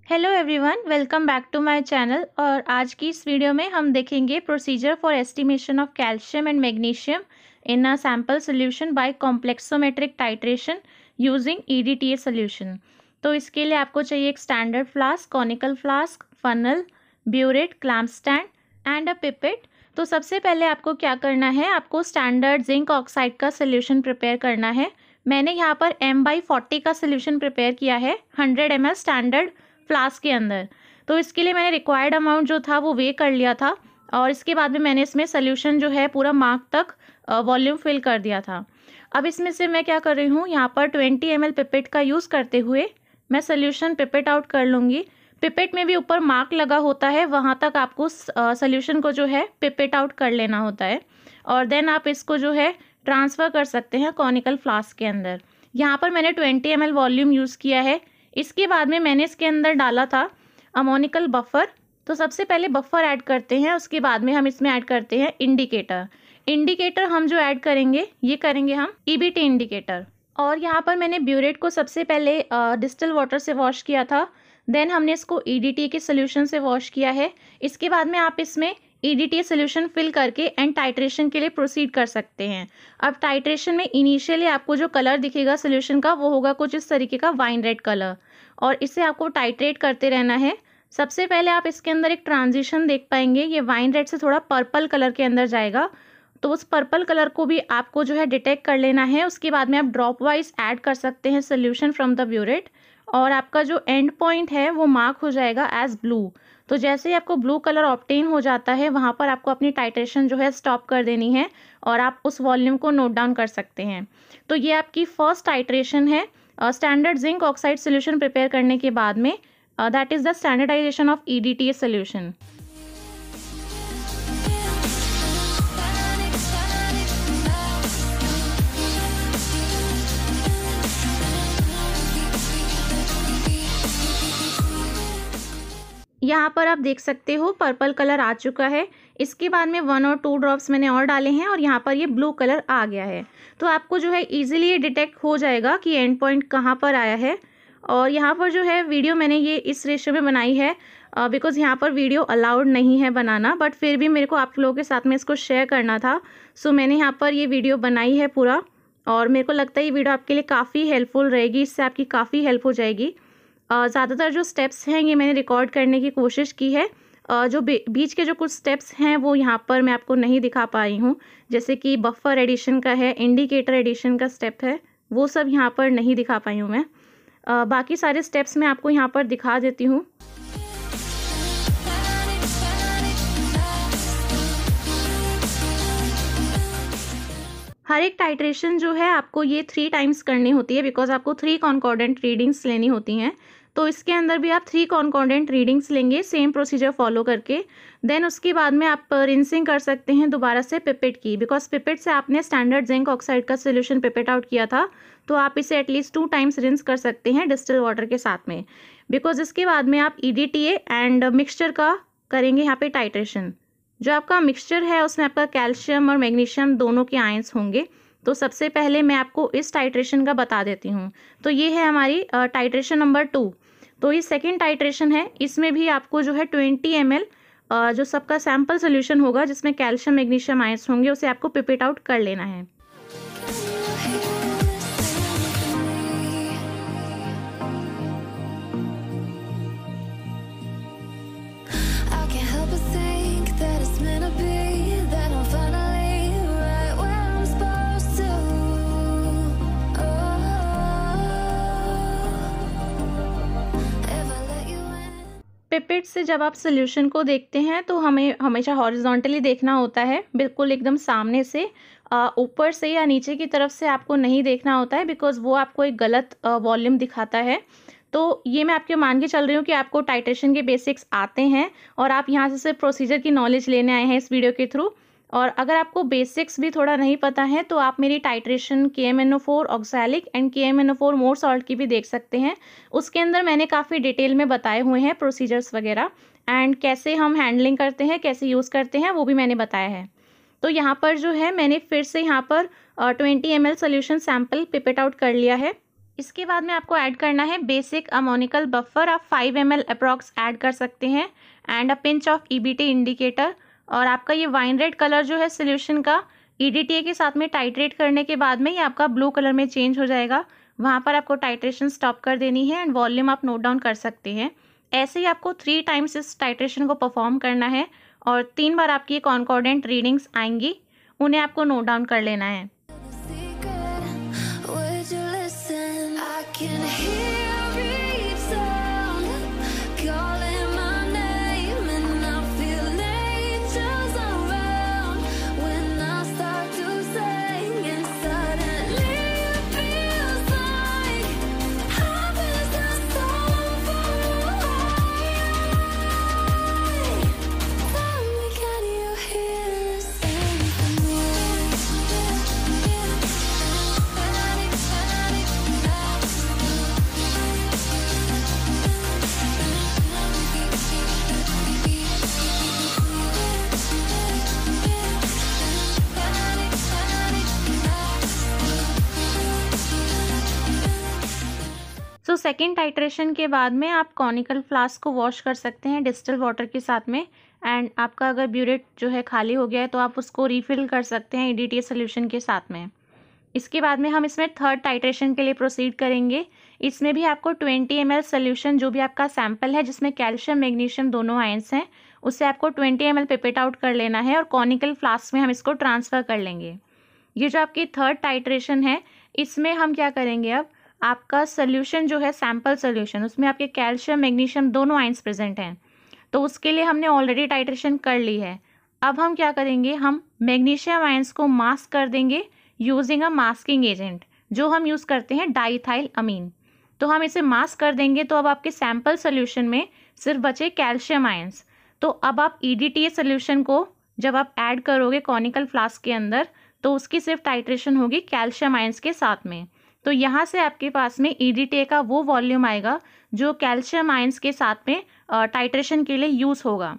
Hello everyone, welcome back to my channel. और आज की इस वीडियो में हम देखेंगे procedure for estimation of calcium and magnesium in a sample solution by complexometric titration using EDTA solution. तो इसके लिए आपको चाहिए एक standard flask, conical flask, funnel, burette, clamp stand and a pipette. तो सबसे पहले आपको क्या करना है, आपको स्टैंडर्ड जिंक ऑक्साइड का सोल्यूशन प्रिपेयर करना है। मैंने यहाँ पर M/40 का सोल्यूशन प्रिपेयर किया है 100 ml स्टैंडर्ड फ्लास्क के अंदर। तो इसके लिए मैंने रिक्वायर्ड अमाउंट जो था वो वे कर लिया था और इसके बाद में मैंने इसमें सोल्यूशन जो है पूरा मार्क तक वॉल्यूम फिल कर दिया था। अब इसमें से मैं क्या कर रही हूँ, यहाँ पर 20 ml पिपेट का यूज़ करते हुए मैं सोल्यूशन पिपेट आउट कर लूँगी। पिपेट में भी ऊपर मार्क लगा होता है, वहाँ तक आपको सोल्यूशन को जो है पिपेट आउट कर लेना होता है और देन आप इसको जो है ट्रांसफ़र कर सकते हैं कॉनिकल फ्लास्क के अंदर। यहाँ पर मैंने 20 ml वॉल्यूम यूज़ किया है। इसके बाद में मैंने इसके अंदर डाला था अमोनिकल बफर। तो सबसे पहले बफर ऐड करते हैं, उसके बाद में हम इसमें ऐड करते हैं इंडिकेटर। इंडिकेटर हम जो ऐड करेंगे ये करेंगे हम ईबीटी इंडिकेटर। और यहाँ पर मैंने ब्यूरेट को सबसे पहले डिस्टिल वाटर से वॉश किया था, देन हमने इसको ईडीटी के सोल्यूशन से वॉश किया है। इसके बाद में आप इसमें ईडीटी सोल्यूशन फिल करके एंड टाइट्रेशन के लिए प्रोसीड कर सकते हैं। अब टाइट्रेशन में इनिशियली आपको जो कलर दिखेगा सोल्यूशन का वो होगा कुछ इस तरीके का वाइन रेड कलर, और इसे आपको टाइट्रेट करते रहना है। सबसे पहले आप इसके अंदर एक ट्रांजिशन देख पाएंगे, ये वाइन रेड से थोड़ा पर्पल कलर के अंदर जाएगा, तो उस पर्पल कलर को भी आपको जो है डिटेक्ट कर लेना है। उसके बाद में आप ड्रॉप वाइज ऐड कर सकते हैं सोल्यूशन फ्रॉम द ब्यूरेट और आपका जो एंड पॉइंट है वो मार्क हो जाएगा एज ब्लू। तो जैसे ही आपको ब्लू कलर ऑब्टेन हो जाता है वहाँ पर आपको अपनी टाइट्रेशन जो है स्टॉप कर देनी है और आप उस वॉल्यूम को नोट डाउन कर सकते हैं। तो ये आपकी फर्स्ट टाइट्रेशन है standard zinc oxide solution prepare करने के बाद में। That is the standardization of EDTA solution. यहाँ पर आप देख सकते हो पर्पल कलर आ चुका है। इसके बाद में 1 और 2 ड्रॉप्स मैंने और डाले हैं और यहाँ पर ये ब्लू कलर आ गया है। तो आपको जो है इजीली ये डिटेक्ट हो जाएगा कि एंड पॉइंट कहाँ पर आया है। और यहाँ पर जो है वीडियो मैंने ये इस रेशियो में बनाई है बिकॉज़ यहाँ पर वीडियो अलाउड नहीं है बनाना, बट फिर भी मेरे को आप लोगों के साथ में इसको शेयर करना था, सो मैंने यहाँ पर ये वीडियो बनाई है पूरा। और मेरे को लगता है ये वीडियो आपके लिए काफ़ी हेल्पफुल रहेगी, इससे आपकी काफ़ी हेल्प हो जाएगी। ज़्यादातर जो स्टेप्स हैं ये मैंने रिकॉर्ड करने की कोशिश की है। जो बीच के जो कुछ स्टेप्स हैं वो यहाँ पर मैं आपको नहीं दिखा पाई हूँ, जैसे कि बफर एडिशन का है, इंडिकेटर एडिशन का स्टेप है, वो सब यहाँ पर नहीं दिखा पाई हूँ मैं। बाकी सारे स्टेप्स मैं आपको यहाँ पर दिखा देती हूँ। हर एक टाइट्रेशन जो है आपको ये 3 टाइम्स करनी होती है बिकॉज आपको 3 कॉन्कॉर्डेंट रीडिंग्स लेनी होती हैं। तो इसके अंदर भी आप 3 कॉन्कॉर्डेंट रीडिंग्स लेंगे सेम प्रोसीजर फॉलो करके। देन उसके बाद में आप रिंसिंग कर सकते हैं दोबारा से पिपेट की, बिकॉज पिपेट से आपने स्टैंडर्ड जिंक ऑक्साइड का सोल्यूशन पिपेट आउट किया था, तो आप इसे एटलीस्ट 2 टाइम्स रिंस कर सकते हैं डिस्टिल वाटर के साथ में। बिकॉज इसके बाद में आप ईडीटीए एंड मिक्सचर का करेंगे यहाँ पे टाइट्रेशन। जो आपका मिक्सचर है उसमें आपका कैल्शियम और मैग्नीशियम दोनों के आयंस होंगे। तो सबसे पहले मैं आपको इस टाइट्रेशन का बता देती हूँ। तो ये है हमारी टाइट्रेशन नंबर 2। तो ये सेकेंड टाइट्रेशन है, इसमें भी आपको जो है 20 ml जो सबका सैम्पल सोल्यूशन होगा जिसमें कैल्शियम मैग्नीशियम आयंस होंगे उसे आपको पिपेट आउट कर लेना है। पिपेट से जब आप सोल्यूशन को देखते हैं तो हमें हमेशा हॉरिजॉन्टली देखना होता है, बिल्कुल एकदम सामने से ऊपर से या नीचे की तरफ से आपको नहीं देखना होता है, बिकॉज वो आपको एक गलत वॉल्यूम दिखाता है। तो ये मैं आपके मान के चल रही हूँ कि आपको टाइट्रेशन के बेसिक्स आते हैं और आप यहाँ से सिर्फ प्रोसीजर की नॉलेज लेने आए हैं इस वीडियो के थ्रू। और अगर आपको बेसिक्स भी थोड़ा नहीं पता है तो आप मेरी titration KMnO4 oxalic and KMnO4 Mohr salt की भी देख सकते हैं। उसके अंदर मैंने काफ़ी डिटेल में बताए हुए हैं प्रोसीजर्स वगैरह एंड कैसे हम हैंडलिंग करते हैं, कैसे यूज़ करते हैं, वो भी मैंने बताया है। तो यहाँ पर जो है मैंने फिर से यहाँ पर 20 ml solution sample pipette out कर लिया है। इसके बाद में आपको ऐड करना है बेसिक अमोनिकल बफर। आप 5 ml अप्रॉक्स ऐड कर सकते हैं and a pinch of EBT indicator. और आपका ये वाइन रेड कलर जो है सोल्यूशन का EDTA के साथ में टाइट्रेट करने के बाद में ये आपका ब्लू कलर में चेंज हो जाएगा। वहाँ पर आपको टाइट्रेशन स्टॉप कर देनी है एंड वॉल्यूम आप नोट डाउन कर सकते हैं। ऐसे ही आपको 3 टाइम्स इस टाइट्रेशन को परफॉर्म करना है और 3 बार आपकी कॉन्कॉर्डेंट रीडिंग्स आएंगी, उन्हें आपको नोट डाउन कर लेना है। तो सेकेंड टाइट्रेशन के बाद में आप कॉनिकल फ्लास्क को वॉश कर सकते हैं डिस्टिल वाटर के साथ में। एंड आपका अगर ब्यूरेट जो है खाली हो गया है तो आप उसको रिफिल कर सकते हैं EDTA सोल्यूशन के साथ में। इसके बाद में हम इसमें थर्ड टाइट्रेशन के लिए प्रोसीड करेंगे। इसमें भी आपको 20 ml सोल्यूशन, जो भी आपका सैंपल है जिसमें कैल्शियम मैग्नीशियम दोनों आयंस हैं, उससे आपको 20 ml पिपेट आउट कर लेना है और कॉनिकल फ्लास्क में हम इसको ट्रांसफ़र कर लेंगे। ये जो आपकी थर्ड टाइट्रेशन है, इसमें हम क्या करेंगे, अब आपका सोल्यूशन जो है सैंपल सोल्यूशन, उसमें आपके कैल्शियम मैग्नीशियम दोनों आयंस प्रेजेंट हैं, तो उसके लिए हमने ऑलरेडी टाइट्रेशन कर ली है। अब हम क्या करेंगे, हम मैग्नीशियम आयंस को मास्क कर देंगे यूजिंग अ मास्किंग एजेंट, जो हम यूज़ करते हैं डाइथाइल अमीन। तो हम इसे मास्क कर देंगे तो अब आपके सैंपल सोल्यूशन में सिर्फ बचे कैल्शियम आयंस। तो अब आप EDTA सोल्यूशन को जब आप ऐड करोगे कॉनिकल फ्लास्क के अंदर, तो उसकी सिर्फ टाइट्रेशन होगी कैल्शियम आयंस के साथ में। तो यहाँ से आपके पास में EDTA का वो वॉल्यूम आएगा जो कैल्शियम आयंस के साथ में टाइट्रेशन के लिए यूज़ होगा।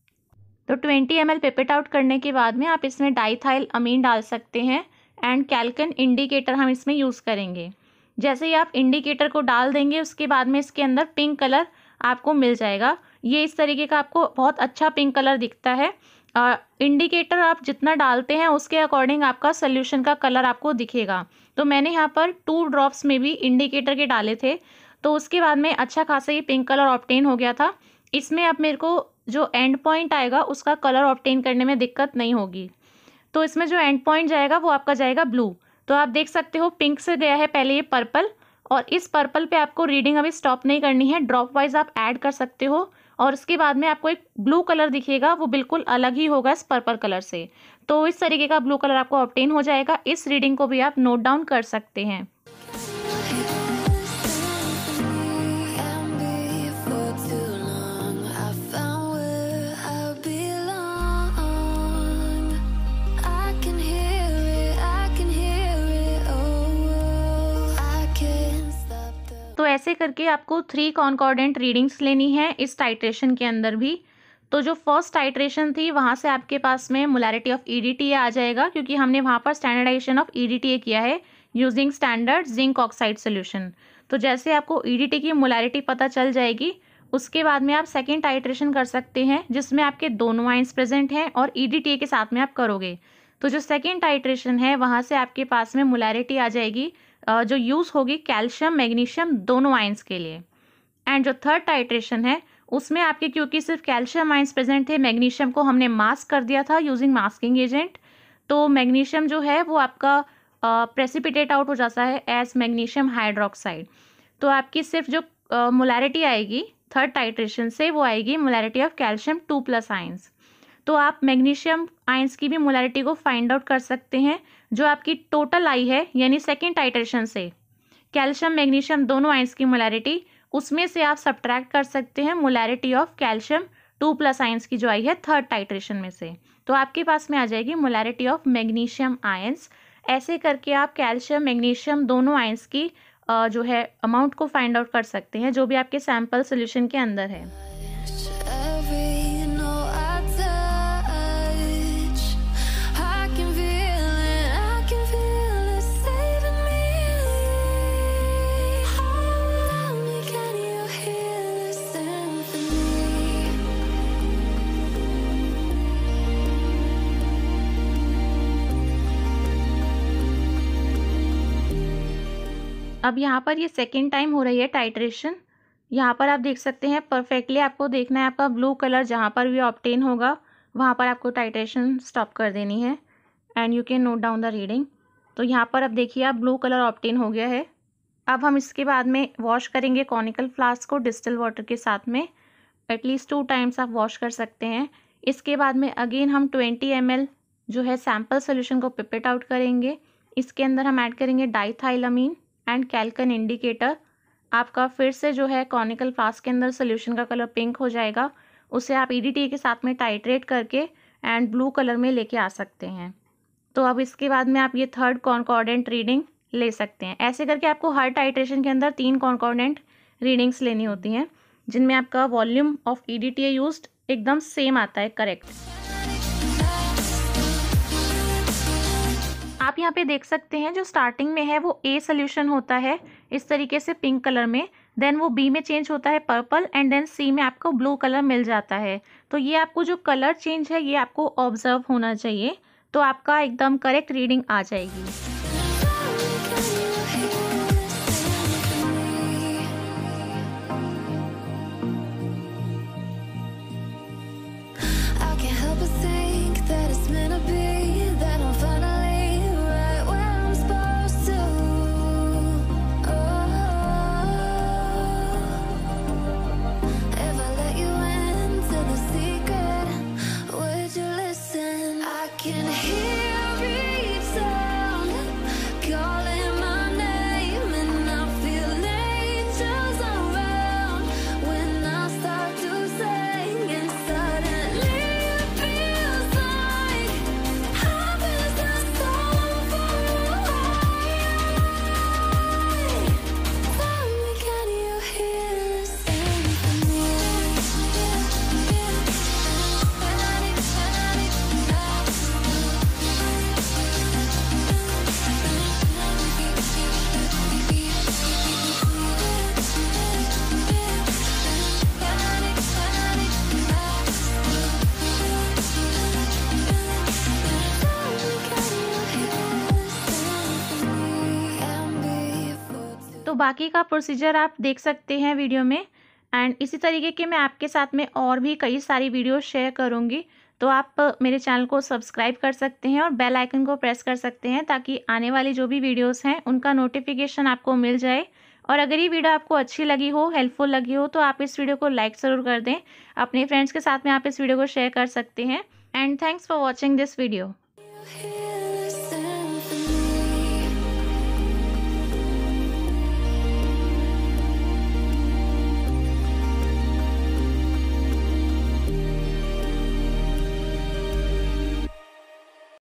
तो 20 ml पिपेट आउट करने के बाद में आप इसमें डाइथाइल अमीन डाल सकते हैं एंड कैल्कन इंडिकेटर हम इसमें यूज़ करेंगे। जैसे ही आप इंडिकेटर को डाल देंगे, उसके बाद में इसके अंदर पिंक कलर आपको मिल जाएगा। ये इस तरीके का आपको बहुत अच्छा पिंक कलर दिखता है। इंडिकेटर आप जितना डालते हैं उसके अकॉर्डिंग आपका सोल्यूशन का कलर आपको दिखेगा। तो मैंने यहाँ पर 2 ड्रॉप्स में भी इंडिकेटर के डाले थे, तो उसके बाद में अच्छा खासा ये पिंक कलर ऑब्टेन हो गया था। इसमें अब मेरे को जो एंड पॉइंट आएगा उसका कलर ऑब्टेन करने में दिक्कत नहीं होगी। तो इसमें जो एंड पॉइंट जाएगा वो आपका जाएगा ब्लू। तो आप देख सकते हो पिंक से गया है पहले ये पर्पल, और इस पर्पल पे आपको रीडिंग अभी स्टॉप नहीं करनी है, ड्रॉप वाइज आप ऐड कर सकते हो। और उसके बाद में आपको एक ब्लू कलर दिखेगा, वो बिल्कुल अलग ही होगा इस पर्पल कलर से। तो इस तरीके का ब्लू कलर आपको ऑब्टेन हो जाएगा। इस रीडिंग को भी आप नोट डाउन कर सकते हैं। तो ऐसे करके आपको 3 कॉन्कॉर्डेंट रीडिंग्स लेनी है इस टाइट्रेशन के अंदर भी। तो जो फर्स्ट टाइट्रेशन थी वहाँ से आपके पास में मोलैरिटी ऑफ EDTA आ जाएगा, क्योंकि हमने वहाँ पर स्टैंडर्डाइजेशन ऑफ EDTA किया है using standard zinc oxide solution. तो जैसे आपको EDTA की मोलैरिटी पता चल जाएगी, उसके बाद में आप सेकेंड टाइट्रेशन कर सकते हैं जिसमें आपके दोनों आयंस प्रेजेंट हैं और EDTA के साथ में आप करोगे। तो जो सेकेंड टाइट्रेशन है वहाँ से आपके पास में मोलैरिटी आ जाएगी जो यूज़ होगी कैल्शियम मैग्नीशियम दोनों आयंस के लिए। एंड जो थर्ड टाइट्रेशन है उसमें आपके क्योंकि सिर्फ कैल्शियम आयंस प्रेजेंट थे, मैग्नीशियम को हमने मास्क कर दिया था यूजिंग मास्किंग एजेंट, तो मैग्नीशियम जो है वो आपका प्रेसिपिटेट आउट हो जाता है एज मैग्नीशियम हाइड्रोक्साइड। तो आपकी सिर्फ जो मोलैरिटी आएगी थर्ड टाइट्रेशन से वो आएगी मोलैरिटी ऑफ कैल्शियम 2+ आयंस। तो आप मैग्नीशियम आयंस की भी मोलैरिटी को फाइंड आउट कर सकते हैं, जो आपकी टोटल आई है यानी सेकेंड टाइट्रेशन से कैल्शियम मैग्नीशियम दोनों आयंस की मोलैरिटी, उसमें से आप सब्ट्रैक्ट कर सकते हैं मोलैरिटी ऑफ कैल्शियम 2+ आयंस की जो आई है थर्ड टाइट्रेशन में से। तो आपके पास में आ जाएगी मोलैरिटी ऑफ मैग्नीशियम आयंस। ऐसे करके आप कैल्शियम मैग्नीशियम दोनों आयंस की जो है अमाउंट को फाइंड आउट कर सकते हैं जो भी आपके सैंपल सोल्यूशन के अंदर है। अब यहाँ पर ये सेकेंड टाइम हो रही है टाइट्रेशन। यहाँ पर आप देख सकते हैं परफेक्टली आपको देखना है आपका ब्लू कलर जहाँ पर भी ऑब्टेन होगा वहाँ पर आपको टाइट्रेशन स्टॉप कर देनी है and you can note down the reading. तो यहाँ पर अब देखिए आप ब्लू कलर ऑब्टेन हो गया है। अब हम इसके बाद में वॉश करेंगे कॉनिकल फ्लास्क को डिस्टिल वाटर के साथ में। एटलीस्ट 2 टाइम्स आप वॉश कर सकते हैं। इसके बाद में अगेन हम 20 ml जो है सैम्पल सोल्यूशन को पिपेट आउट करेंगे। इसके अंदर हम ऐड करेंगे डाइथाइलामीन एंड कैल्कन इंडिकेटर। आपका फिर से जो है कॉनिकल फ्लास्क के अंदर सोल्यूशन का कलर पिंक हो जाएगा, उसे आप EDTA के साथ में टाइट्रेट करके एंड ब्लू कलर में लेके आ सकते हैं। तो अब इसके बाद में आप ये थर्ड कॉन्कॉर्डेंट रीडिंग ले सकते हैं। ऐसे करके आपको हर टाइट्रेशन के अंदर 3 कॉन्कॉर्डेंट रीडिंग्स लेनी होती हैं जिनमें आपका वॉल्यूम ऑफ EDTA यूज्ड एकदम सेम आता है, करेक्ट। आप यहाँ पे देख सकते हैं जो स्टार्टिंग में है वो A सोल्यूशन होता है इस तरीके से पिंक कलर में, देन वो B में चेंज होता है पर्पल एंड देन C में आपको ब्लू कलर मिल जाता है। तो ये आपको जो कलर चेंज है ये आपको ऑब्जर्व होना चाहिए, तो आपका एकदम करेक्ट रीडिंग आ जाएगी। तो बाकी का प्रोसीजर आप देख सकते हैं वीडियो में एंड इसी तरीके के मैं आपके साथ में और भी कई सारी वीडियो शेयर करूंगी। तो आप मेरे चैनल को सब्सक्राइब कर सकते हैं और बेल आइकन को प्रेस कर सकते हैं ताकि आने वाली जो भी वीडियोस हैं उनका नोटिफिकेशन आपको मिल जाए। और अगर ये वीडियो आपको अच्छी लगी हो, हेल्पफुल लगी हो, तो आप इस वीडियो को लाइक ज़रूर कर दें। अपने फ्रेंड्स के साथ में आप इस वीडियो को शेयर कर सकते हैं and thanks for watching this video.